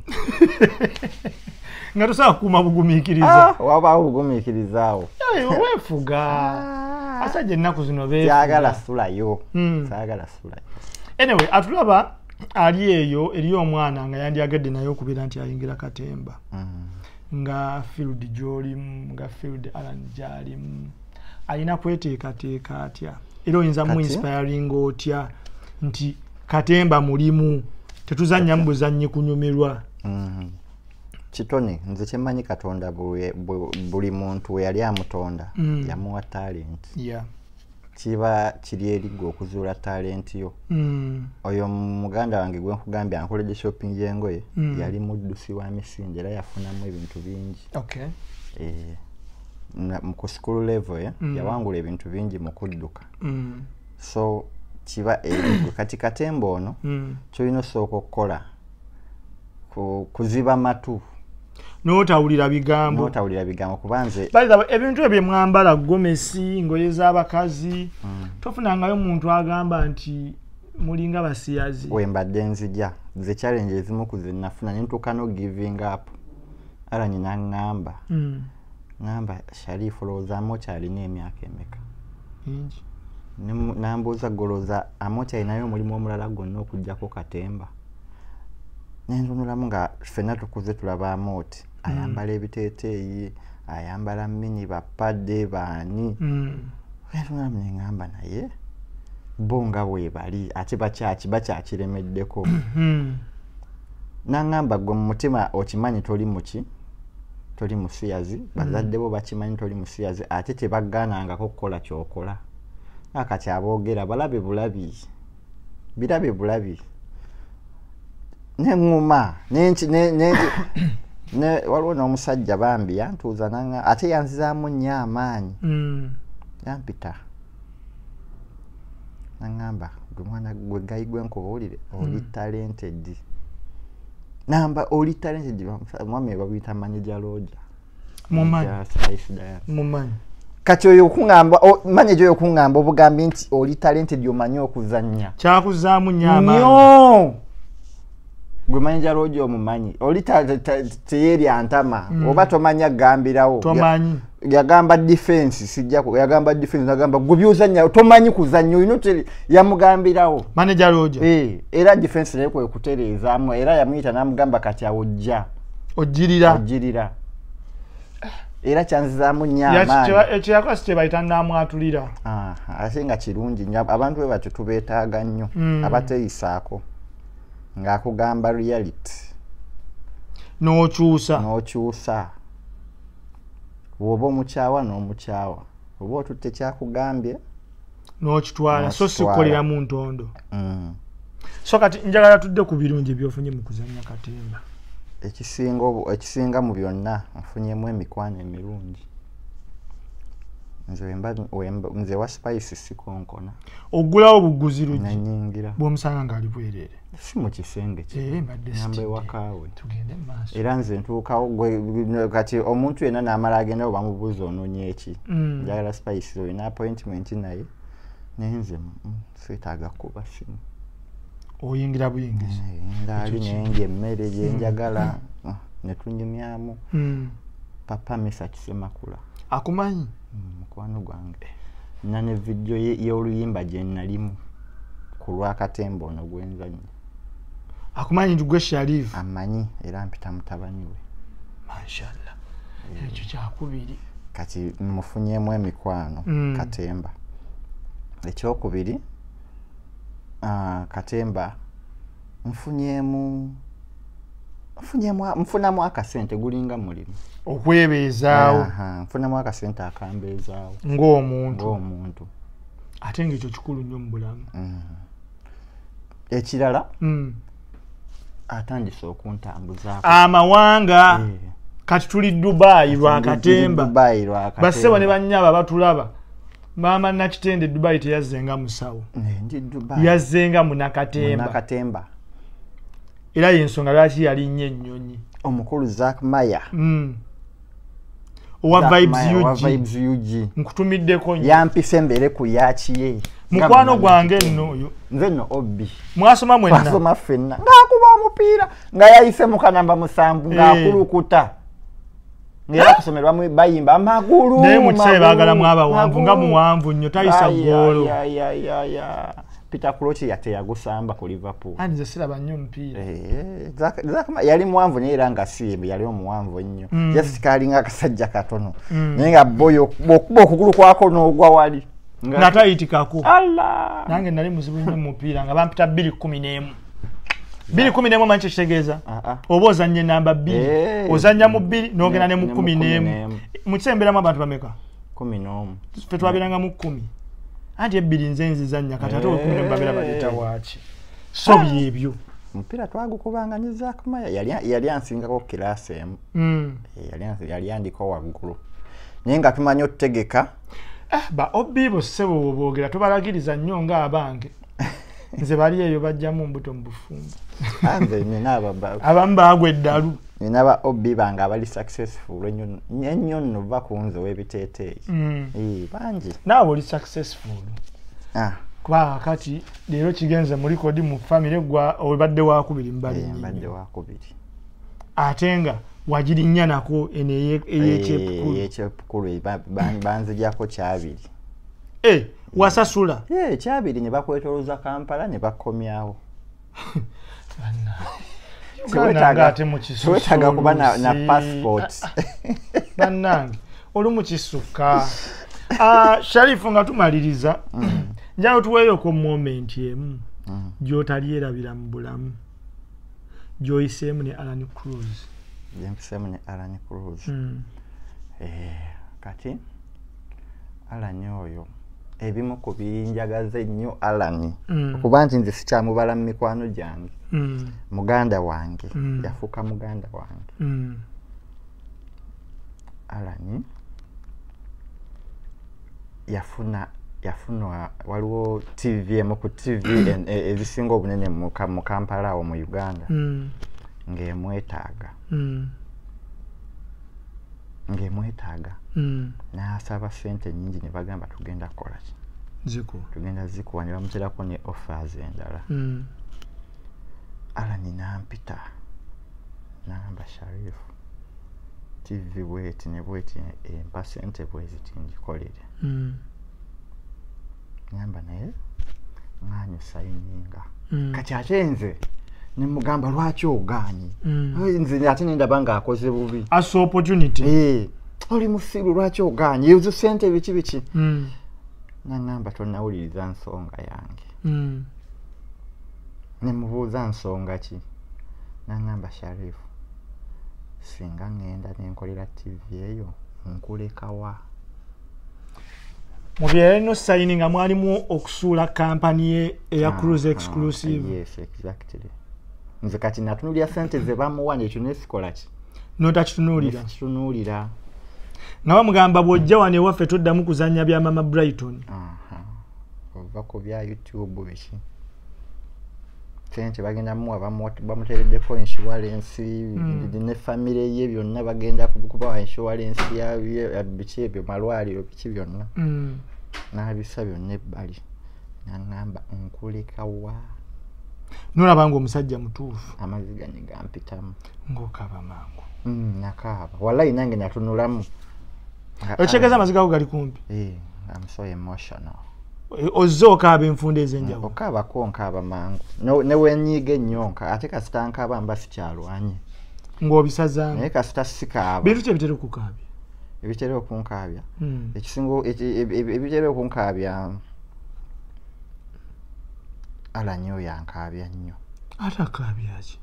nga tosobola kukuuma bugumiikiriza wabaawo bugumiikirizaawo weefuga asajja ennaku zino saagala sulayo saagala sulayo anyway atulaba ali eyo eri omwana nga yandyagadde naye okubeera nti ayingira Katemba nga field gy'olimu nga field Alan gy'alimu alina kweteekateeka atya era oyinza mu inspiring otya nti Katemba mulimu tetuzannya mu buzannyi kunyumirwa kitone nze kyemmanyi Katonda buli muntu we yali amutonda yamuwa talent kiba kiri erigwe okuzuula talent yo oyo muganda wange gwe nkugambye ankoledde shopping y'engoye yali muddusi wa misinde era yafunamu ebintu bingi ku school level yawangula ebintu bingi mu kudduka so kiba erigwe kati Katemba ono kyolina osooka okukola kuziba matu n'otawulira bigambo kubanze ebintu ebyo mwambala gomesi ngoye z'abakazi tofunangayo muntu agamba nti mulinga basiyazi wembadde nzija ze challenge ezimu kuzinafuna nentuuka no giving up ala nyina ngamba Sharifu lowooza Amocha alina emyaka emeka nambuuza goloza Amocha alinayo omulimu omulala gwonna okugjako Katemba nentunulamu nga ffenna tukuze tulaba Amocha ayambala ebiteeteeyi ayambala mini bapadde baani nentunulamu nengamba naye bo nga bwebali ate bakyakiremeddeko nangamba gwe mu mutima okimanyi toli musiyazi bazadde bo bakimanyi toli musiyazi ate tebaggaanangako kukola kyokola akati aboogera balabe bulabi neŋŋuma waliwo n'omusajja bambi yantuuza ate yanzizaamu nnyo amaanyi yampita nangamba gwe mwana gwe gayi gwenkubulire oli talented namba oli talented mwami babuyita manager Roger mumanyi kati oyo okungamba manager oyo okungamba obugambi nti oli talented omanyi okuzannya kyakuzaamu nnyo amaanyi gwe manager Roger omumanyi oli teyeri antama oba tomanya gambirawo tomanyi yagamba defense sijjako yagamba defense nagamba gubyuzanya tomanyi kuzanya inoteli yamugambirawo manager Roger era defense leko ekutereezaamu era yamuyita namugamba kati awojja ojjirira era kyanzizaamu nnyama ekyo yakola kye bayita namwatulira ate nga kirungi nnyo abantu bwe batyo tubeetaaga nnyo abateeyisaako ng'akugamba reality n'okyusa bw'oba omukyawa n'omukyawa oba otutte kyakugambye n'okitwala so sikukolera mu ntondo so kati njagala tudde ku birungi byofunye mu kuzannya Katemba ekisinga mu byonna nfunyemu emikwano emirungi nze wa Spice sikonkona ogulawo buguzi lugi nanyingira bw'omusanga ng'ali bwerere si mu kisenge mbadde wakaawe tugende maaso era nze ntuukawo kati omuntu yenna n'amala agenda bamubuuza onoonya eki njagala Spice olina appointment naye naye nze seetaaga kuba simu oyingira buyingizi ndaali nenga emmere gyenjagala ne tunyumyamu papa Mesa Kisemakula akumanyi mukwano gwange nina ne vidiyo y'oluyimba gye nalimu ku lwa Katemba ono gwenzannya akumanyi nti gwe Sharifu amanyi era mpita mutabani we mashallah ekyo kyakubiri kati mufunyemu emikwano Katemba ekyokubiri Katemba nfunamu akasente gulinga mulimu okwebeezaawo nfunamu akasente akambeezaawo ng'omuntu ate ng'ekyo kikulu nnyo mu bulamu ekirala atandise okuntambuza amawanga kati tuli Dubai lwakatemba bassebo ne bannyaba batulaba mama Nakitende Dubai teyazzenga musawo yazzenga munakatemba era yensonga lwaki yali nnyo ennyonyi omukulu Zack Maya owa Vibes UG nkutumiddeko yampise mbere ku yakiye mukwano gwange nno oyo nze nno Obbi mwasoma mwenna mwasoma ffenna ng'akuba omupiira nga yayise mu kanamba 7 ng'akulukuta ngera kusomerwa mu bayimba amagulu naye mukisabe baagalamu abawanvu nga muwanvu nnyo tayisa ggoolo Peter Crouch yagusamba ku Liverpool nze siraba nnyo omupiira yali muwanvu naye era nga simbi yali omuwanvu nnyo yasikaalinga akasajja katono naye nga boyo okuba okugulu kwako n'ogwa wali natayitikako nange nali muzibu nnyo mupiira nga bampita 211 manyi kitegeeza oba ozanye namba 2 ozanya mu 2 n'ogenda ne mu 11 mu kisemberamu abantu bameka 11 ffe twabeeranga mu 10 anti ebbiri nze nzizannya kati ate olukumi babeera baleeta waaki so byebyo omupiira twagukubanga ne Zack Maya yali ansingako kirasi emu yali andiko waggulu naye nga tumanyi otutegeka ba Obbi bo ssebo boogera tobalagiriza nnyo ng'abange nze bali eyo bajjamu mbuto mu bufumbo abamu baagwa eddalu nina ba Obbi bange abali successful ennyo nno va ku nze w'ebiteeteeyi bangi naawe oli successful kuba kati leero kigenze mu likodi mu famire gwa obadde wakubiri mbadde wakubiri ate nga wagirinnya nako eyekyepukulu banzijako kyabiri wasasula kyabiri ne bakwetoloza Kampala ne bakomyawo tewetaaga kuba na passport bannange oli mu kisuka Sharifu nga tumaliriza njalo tuweeyoko moment emu gy'otalyerabira mu bulamu gy'oyiseemu ne Alan Cruz kati Alan oyo ebimu ku binjagaza ennyo Alan okuba nti nze sikyamubala mu mikwano gyange muganda wange yafuuka muganda wange Alan yafuna waliwo TV emu ku TV ezisinga obunene mu Kampala awo mu Uganda ng'emwetaaga n'asaba ssente nnyingi ne bagamba tugenda kukola ki tugenda zikuwa ne bamuterako ne offers endala Alan nampita n'agamba Sharifu TV bweti ne bweti empa ssente bweziti ngikolere ngamba naye ng'anyu sayininga kati ate nze ne mugamba lwaki ogaanyi nze ate nendaba ng'akoze bubi as opportunity oli musiru lwaki ogaanyi ezo ssente biki nangamba tonnawuliriza nsonga yange ne mubuuza nsonga ki nangamba Sharifu singa ngenda nenkolera TV eyo nkulekawa mu byalino sayini nga mwalimu okusuula kampani eya Cruise Exclusive yes exactly nze kati natunulira ssente ze bamuwa nekyo nesikola ki notakitunuulira nga bamugamba bw'ojja wano ewaffe toddamu kuzannya bya Mama Brighton ova ku bya YouTube biki ssente bagenda muwa bamuteereddeko insurance ne famire ye byonna bagenda kubawa insurance ya biki ebyo malwaliro biki byonna n'abisa byonna ebbali nangamba nkulekawa nolabanga omusajja mutuufu amaziga ne gampitamu ng'okaaba mangu nakaaba wallahi nange natunulamu okitegeeza amaziga go gali kumpi I'm so emotional ozze okaaba enfunda ez'enjawulo okaabako nkaaba mangu ne wenyiiga ennyo ate kasita nkaaba mba sikyalwanye ng'obisazaamu naye kasita sikaaba bintu ki ebitera okukaabya ebitera okunkaabya ekisingo ebitera okunkaabya Alan oyo yankaabya nnyo ate akaabya ki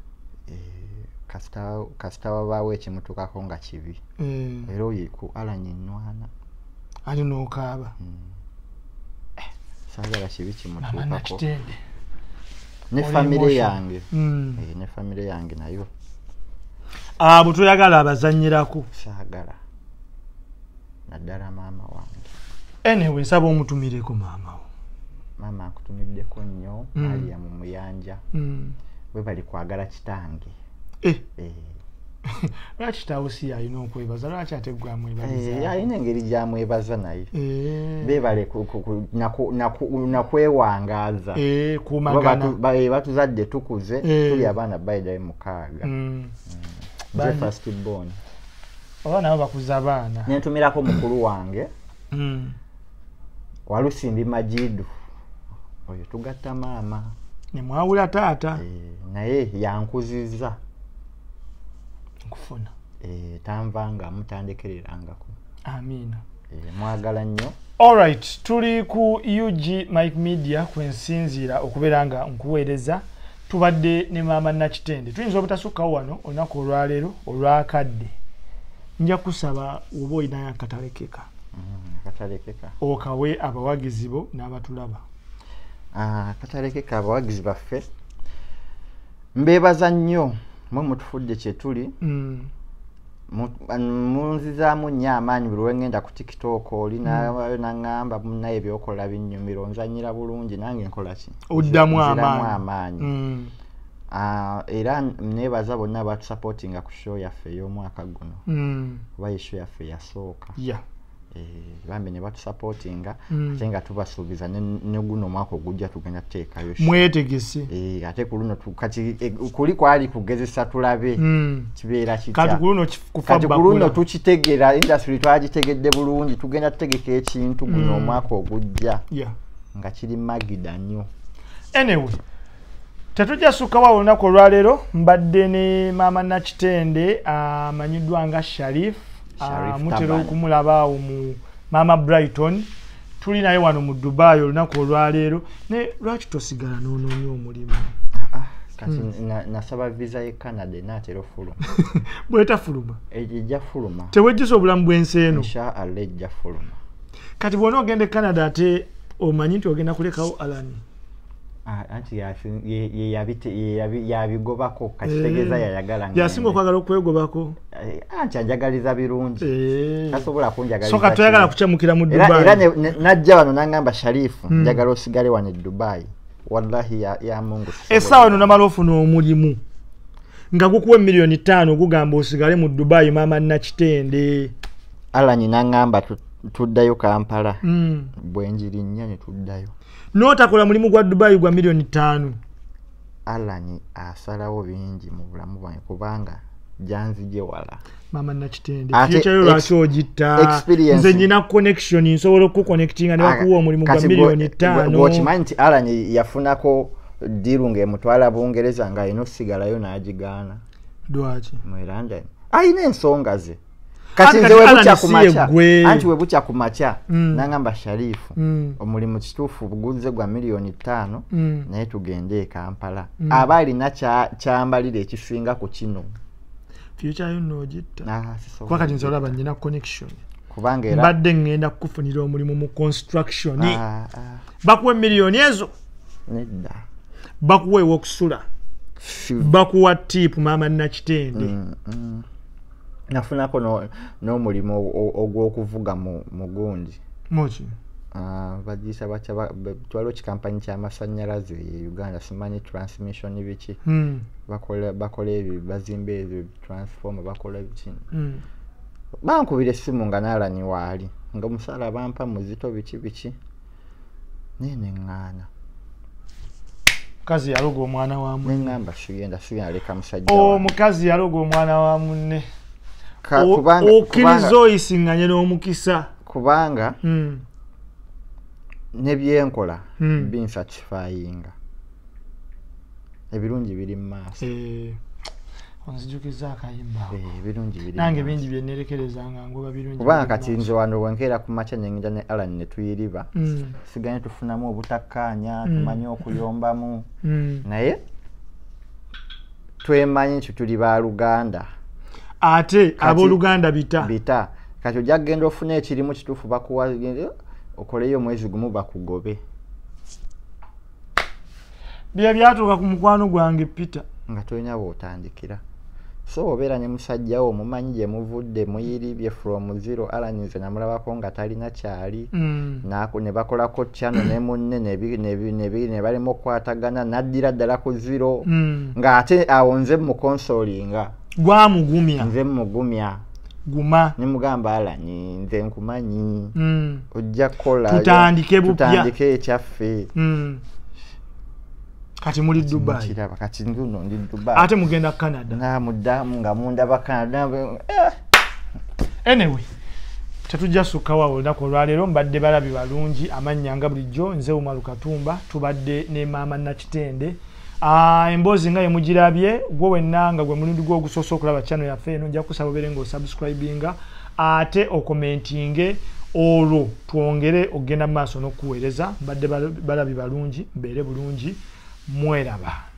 kasita wabaawo ekimutukako nga kibi era oyo ku Alan ennwana ate n'okaaba saagala kibi kimutuukako ne family yange ne family yange nayo abo toyagala abazanyirako saagala naddala maama wange anyway nsaba omutumireko maama akutumiddeko nnyo Maria mu Muyanja bwe bali kwagala kitange lwaki tawusi alina okwebaza lwaki ateggwamu ebaliza alina engeri gyamwebaza naye beebale nakwewangaaza batuzadde tukuze tuli abaana bayidayo 6 je first born oba nabo bakuza abaana nentumirako mukulu wange Walusimbi Majidu oyo tugatta maama nemwawula taata naye yankuziza nkufuna tanvanga mutandekererangako amina mwagala nnyo. Alright, tuli ku UG Mike Media kwensinzira okubeera nga nkuweereza tubadde ne maama Nakitende tuyinza obutasukkawo wano olunaku olwaleero olwakadde nja kusaba oba olinayo akatalekeka okawe abawagizi bo n'abatulaba. Akatalekeka abawagizi baffe mbeebaza nnyo mwe mutufudde kye tuli munzizaamu nnyo amaanyi buli lwengenda ku TikTok oli naŋŋamba munnaye ebyokola binnyumira onzanyira bulungi nange nkola ki oddamu amaanyi era neebaza bonna abatusupportinga ku show yaffe ey'omwaka guno kuba ye show yaffe yasooka bambi ne batusupportinga ate nga tubasuubiza ne guno omwaka ogujja tugenda tuteekayo mwetegese ate ku luno kuli kwali kugezesa tulabe kibeera kitya kati ku luno tukitegera industry twagitegedde bulungi tugenda tutegeka ekintu guno omwaka ogujja nga kiri magida nnyo. Anyway tetujja sukkawo olunaku olwaleero mbadde ne maama Nakitende amanyiddwa nga Sharif mutera okumulaba awo mu Mama Brighton tuli naye wano mu Dubai olunaku olwaleero ne lwaki tosigala n'onoonya omulimu kati nasaba visa ye Canada naatera ofuluma bweta fuluma ejja fuluma tewejjisa obulamu bw'ensi eno inshallah ejja fuluma kati bw'ona ogenda Canada ate omanyi nti ogenda kulekawo Alani anti yabigobako kakitegeeza yayagala yasinga okwagala okwegobako anti anjagaliza birungi tasobola kunjagaliza so katoyagala kukyamukira mu Dubai era najja wano nangamba Sharifu njagala osigale wano e Dubai wallahi ya Mungu essaawa eno namala ofuna omulimu nga gukuwa $5,000,000 gugamba osigale mu Dubai maama Nakitende Alani nangamba tuddayo Kampala bwenjiri nnya ne tuddayo notakola mulimu gwa Dubai gwa $5,000,000 Alani asalawo bingi mu bulamu bwange kubanga janzije wala maama Nakitende kyechayo lwaki ogitta nze nyina connection nsobola okuconnectinga ne bakuwa omulimu gwa $5,000,000 bwokimanyi nti Alani yafunako diru ng'emutwala Bungereza nga ino sigalayo n'agigaana lwaki Mwiranda ayina ensonga ze kati nze webucha kumacha anti webucha kumacha nangamba Sharifu omulimu kituufu buguze gwa $5,000,000 naye tugende e Kampala abali na kyambalira ekisinga ku kino future yuno jitta kwa kati nze olaba nyina connection kubanga era mbadde ngenda kufunira omulimu mu construction bakuwe $1,000,000 ezo nedda bakuwe okusula bakuwa tip maama Nakitende nafunako n'omulimu ogw'okuvuga mu gundi moki bagiyisa batya twaliwo kikampanyi ky'amasannyalaze e Uganda simanyi transmission biki bakola ebyo bazimba ebyo transformer bakola biki bankubira essimu nga n'Alani waali nga omusaala bampa muzito biki naye neŋŋaana mukazi yaloga omwana wa munne neŋŋamba sigenda leka musajja omukazi yaloga omwana wa munne okkiriza oyisiŋŋanye n'omukisa kubanga nebyenkola binsatisfyinga ebirungi biri mu maaso onzijukiza akayimba ebirungi biri nange bingi byennerekerezanga ngoba birungi kubanga kati nze wano wenkeera ku makya nengenda ne Alani ne tuyiriba siganye tufunamu obutakkaanya tumanye okuyombamu naye twemanyi nti tuli ba Luganda ate abooluganda bita kati ojja kugenda ofuna ekirimu kituufu bakuwa okoleyo omwezi gumu bakugobe bya byatuuka ku mukwano gwange Peter nga tolina bw'otandikira so obeera ne musajjawo omumanyi gye muvudde muyiribye from zero alanyize namulabako nga talina kyali ne bakolako channel ne munne ne balimu okukwatagana naddira ddala ku zero ng'ate awo nze mukonsolinga gwamugumya nze mugumya guma nimugamba Alani nze nkumanyi ojja kukola tutandike ekyaffe kati muli Dubai kati nduno ndi Dubai ate mugenda Canada na mudamu nga mundaba Canada anyway tetujja sukawa olunaku olwaleero mbadde balabi balungi amannya nga bulijjo nze Umar Katumba tubadde ne maama Nakitende emboozi nga yemugirabye gwe wenna nga gwe mulindi gwo ogusoosa okulaba channel yaffe eno nja kusaba obeere ng'osubscribinga ate okomentinge olwo twongere ogenda mu maaso n'okuweereza mbadde balabi balungi mbeere bulungi mweraba